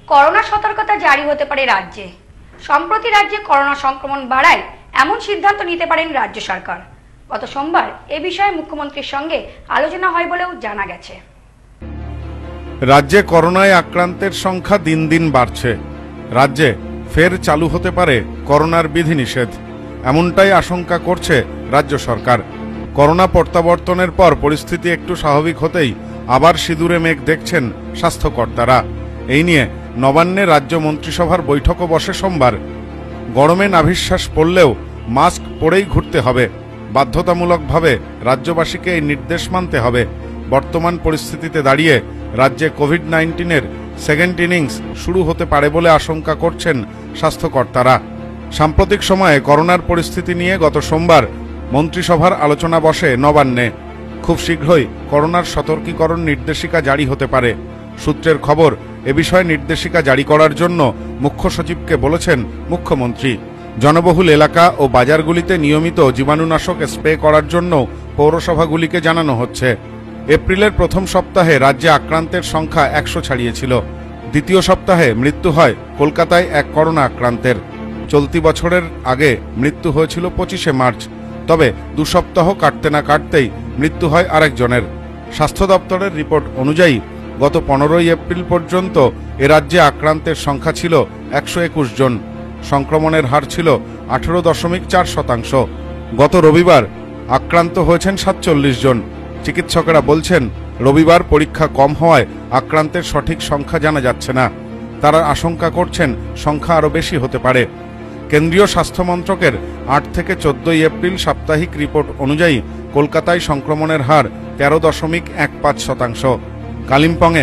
Corona সতর্কতা জারি হতে পারে রাজ্যে। সম্প্রতি রাজ্যে করোনা সংক্রমণ বাড়ায় এমন সিদ্ধান্ত নিতে পারেন রাজ্য সরকার। গত সোমবার এ বিষয়ে মুখ্যমন্ত্রীর সঙ্গে আলোচনা হয় বলেও জানা গেছে। রাজ্যে করোনায় আক্রান্তের সংখ্যা দিন দিন বাড়ছে। রাজ্যে ফের চালু হতে পারে করোনার বিধিনিষেধ, এমনটাই আশঙ্কা করছে রাজ্য সরকার। করোনা প্রত্যাবর্তনের পর পরিস্থিতি একটু স্বাভাবিক হতেই আবার সিঁদুরে মেঘ দেখছেন স্বাস্থ্যকর্তারা। এই নিয়ে নবান্নে রাজ্য মন্ত্রিসভার বৈঠকও বসে সোমবার। গরমে নাভিশ্বাস পড়লেও মাস্ক পরেই ঘুরতে হবে। বাধ্যতামূলকভাবে রাজ্যবাসীকে এই নির্দেশ মানতে হবে। বর্তমান পরিস্থিতিতে দাঁড়িয়ে রাজ্যে কোভিড-19-এর সেকেন্ড ইনিংস শুরু হতে পারে বলে আশঙ্কা করছেন স্বাস্থ্যকর্তারা। সাম্প্রতিক সময়ে করোনার পরিস্থিতি নিয়ে গত সোমবার মন্ত্রিসভার আলোচনা বসে নবান্নে। খুব শীঘ্রই করোনার সতর্কীকরণ নির্দেশিকা জারি হতে পারে। সূত্রের খবর, এ বিষয়ে নির্দেশিকা জারি করার জন্য মুখ্য সচিবকে বলেছেন মুখ্যমন্ত্রী। জনবহুল এলাকা ও বাজারগুলিতে নিয়মিত জীবাণুনাশক স্প্রে করার জন্য পৌরসভাগুলিকে জানানো হচ্ছে। এপ্রিলের প্রথম সপ্তাহে রাজ্যে আক্রান্তের সংখ্যা 100 ছাড়িয়েছিল। দ্বিতীয় সপ্তাহে মৃত্যু হয় কলকাতায় এক করোনা আক্রান্তের। চলতি বছরের আগে মৃত্যু হয়েছিল 25শে মার্চ। তবে 2 সপ্তাহ কাটতে না কাটতেই মৃত্যু হয় আরেকজনের। স্বাস্থ্য দপ্তরের রিপোর্ট অনুযায়ী গত 15ই এপ্রিল পর্যন্ত এ রাজ্যে আক্রান্তের সংখ্যা ছিল 121 জন। সংক্রমণের হার ছিল 18.4%। গত রবিবার আক্রান্ত হয়েছেন 47 জন। চিকিৎসকেরা বলছেন, রবিবার পরীক্ষা কম হওয়ায় আক্রান্তের সঠিক সংখ্যা জানা যাচ্ছে না। তারা আশঙ্কা করছেন সংখ্যা আরও বেশি হতে পারে। কেন্দ্রীয় স্বাস্থ্য মন্ত্রকের 8 থেকে 14 এপ্রিল সাপ্তাহিক রিপোর্ট অনুযায়ী কলকাতায় সংক্রমণের হার 13.15%, কালিম্পংয়ে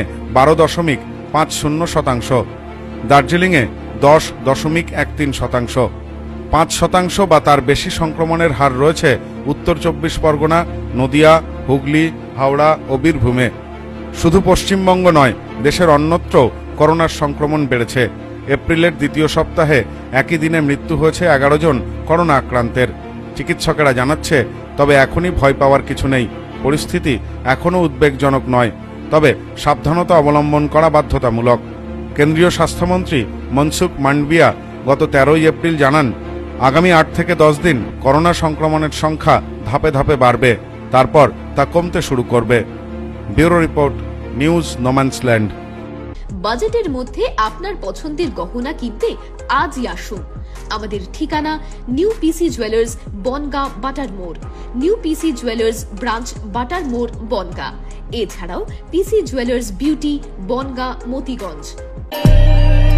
12.50%, দার্জিলিংয়ে 10.13%। 5% বা তার বেশি সংক্রমণের হার রয়েছে উত্তর 24 পরগনা, নদিয়া, হুগলি, হাওড়া ও বীরভূমে। শুধু পশ্চিমবঙ্গ নয়, দেশের অন্যত্র করোনার সংক্রমণ বেড়েছে। এপ্রিলের দ্বিতীয় সপ্তাহে একই দিনে মৃত্যু হয়েছে 11 জন করোনা আক্রান্তের। চিকিৎসকেরা জানাচ্ছে, তবে এখনই ভয় পাওয়ার কিছু নেই। পরিস্থিতি এখনও উদ্বেগজনক নয়, তবে সাবধানতা অবলম্বন করা বাধ্যতামূলক। কেন্দ্রীয় স্বাস্থ্যমন্ত্রী মনসুখ মান্ডভিয়া গত 13ই এপ্রিল জানান, আগামী 8 থেকে 10 দিন করোনা সংক্রমণের সংখ্যা ধাপে ধাপে বাড়বে, তারপর তা কমতে শুরু করবে। Bureau report, news no man's land. বাজেটের মধ্যে আপনার পছন্দের গহনা কিনতে আজই আসুন। আমাদের ঠিকানা নিউ পিসি জুয়েলার্স, বনগাঁ, বাটার মোড়। নিউ পিসি জুয়েলার্স ব্রাঞ্চ, বাটার মোড়, বনগাঁ। এছাড়াও PC Jewellers beauty, Bangaon, Motiganj.